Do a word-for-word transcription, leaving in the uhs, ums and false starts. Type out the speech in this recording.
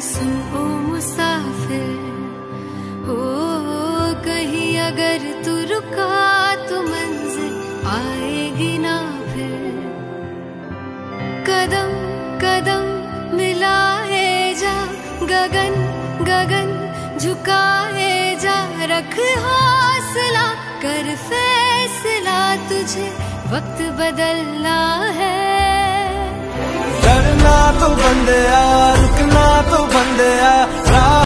सुन ओ मुसाफिर, हो कहीं अगर तू रुका तो मंजिल आएगी ना फिर। कदम कदम मिलाए जा, गगन गगन झुकाए जा, रख हौसला कर फैसला, तुझे वक्त बदलना है। डरना तो बंदया, रुकना तो बंदया,